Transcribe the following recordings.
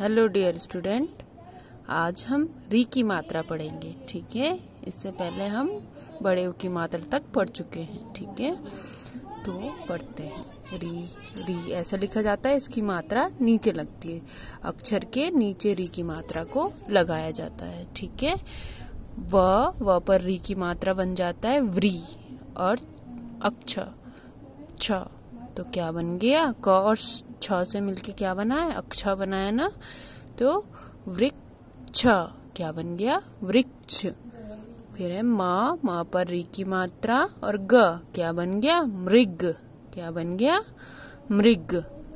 Hello dear student, आज हम री की मात्रा पढ़ेंगे। ठीक है, इससे पहले हम बड़े ऊ की मात्रा तक पढ़ चुके हैं। ठीक है, तो पढ़ते हैं। री री ऐसा लिखा जाता है, इसकी मात्रा नीचे लगती है, अक्षर के नीचे री की मात्रा को लगाया जाता है। ठीक है, व पर री की मात्रा बन जाता है व्री, और अक्ष छ, तो क्या बन गया? क और छ से मिलके क्या बना है? अक्षा बनाया ना, तो वृक्ष क्या बन गया? वृक्ष। फिर है माँ पर री की मात्रा और ग क्या बन गया? मृग। क्या बन गया? मृग।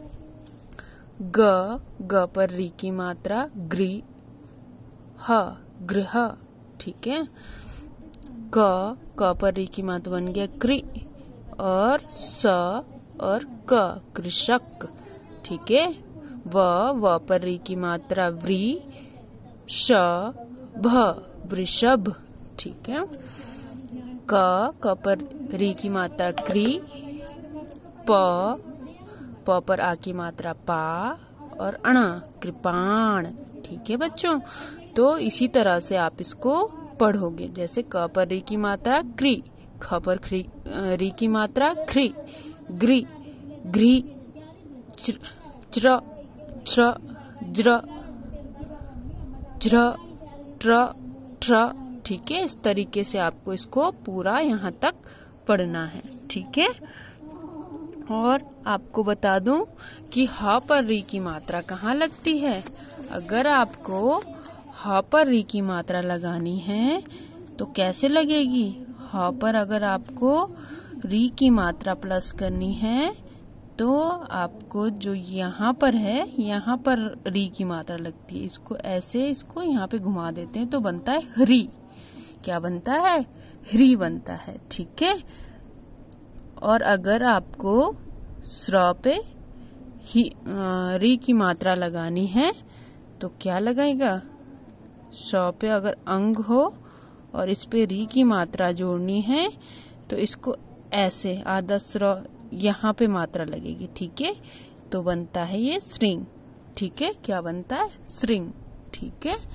ग पर री की मात्रा गृह, गृह। ठीक है, क पर री की मात्रा बन गया कृ, और स और क कृषक। ठीक है, व पर री की मात्रा व्री, श भ वृषभ। ठीक है, क पर री की मात्रा क्री, प पर आ की मात्रा पा, और अण कृपाण। ठीक है बच्चों, तो इसी तरह से आप इसको पढ़ोगे। जैसे क पर री की मात्रा क्री, ख पर री की मात्रा ख्री, ग्री, ग्री, च्र, छ्र, ज्र, ज्र, ट्र, ट्र। ठीक है, इस तरीके से आपको इसको पूरा यहाँ तक पढ़ना है। ठीक है, और आपको बता दूं कि ह पर री की मात्रा कहाँ लगती है। अगर आपको ह पर री की मात्रा लगानी है तो कैसे लगेगी? ह पर अगर आपको री की मात्रा प्लस करनी है तो आपको जो यहाँ पर है, यहाँ पर री की मात्रा लगती है। इसको ऐसे, इसको यहाँ पे घुमा देते हैं तो बनता है हरी। क्या बनता है? हरी बनता है। ठीक है, और अगर आपको स्र पे री की मात्रा लगानी है तो क्या लगाएगा? श पे अगर अंग हो और इस पे री की मात्रा जोड़नी है तो इसको ऐसे आधा स्र यहाँ पे मात्रा लगेगी। ठीक है, तो बनता है ये श्रृंग। ठीक है, क्या बनता है? श्रृंग। ठीक है,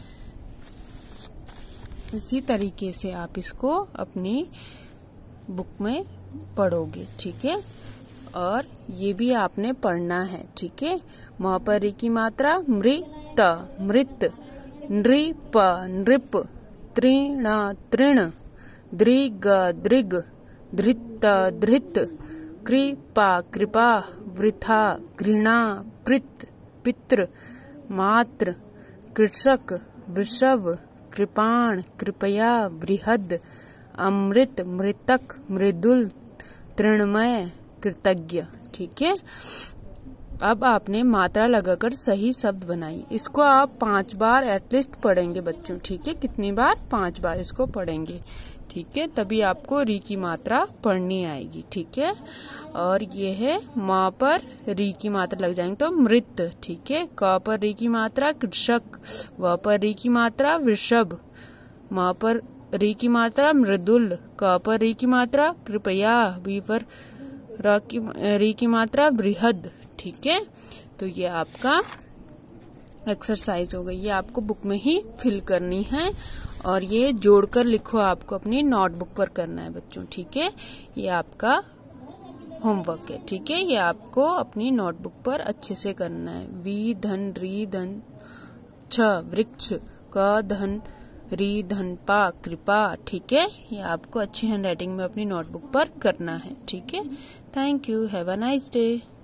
इसी तरीके से आप इसको अपनी बुक में पढ़ोगे। ठीक है, और ये भी आपने पढ़ना है। ठीक है, म पर री की मात्रा मृत, मृत, नृप, नृप, तृण, तृण, दृग, दृग, धृत, धृत, कृपा, कृपा, वृथा, घृणा, पितृ, पितृ, मात्र, कृषक, वृषभ, कृपाण, कृपया, बृहद, अमृत, मृतक, मृदुल, तृणमय, कृतज्ञ। ठीक है, अब आपने मात्रा लगाकर सही शब्द बनाई। इसको आप 5 बार एटलीस्ट पढ़ेंगे बच्चों। ठीक है, कितनी बार? 5 बार इसको पढ़ेंगे। ठीक है, तभी आपको री की मात्रा पढ़नी आएगी। ठीक है, और ये है म पर री की मात्रा लग जाएंगे तो मृत। ठीक है, क पर री की मात्रा कृषक, व पर री की मात्रा वृषभ, म पर री की मात्रा मृदुल, क पर री की मात्रा कृपया, बी पर री की मात्रा बृहद। ठीक है, तो ये आपका एक्सरसाइज हो गई। ये आपको बुक में ही फिल करनी है, और ये जोड़कर लिखो, आपको अपनी नोटबुक पर करना है बच्चों। ठीक है, ये आपका होमवर्क है। ठीक है, ये आपको अपनी नोटबुक पर अच्छे से करना है। वी धन री धन छ वृक्ष, क धन री धन पा कृपा। ठीक है, ये आपको अच्छी हैंडराइटिंग में अपनी नोटबुक पर करना है। ठीक है, thank you, have a nice day.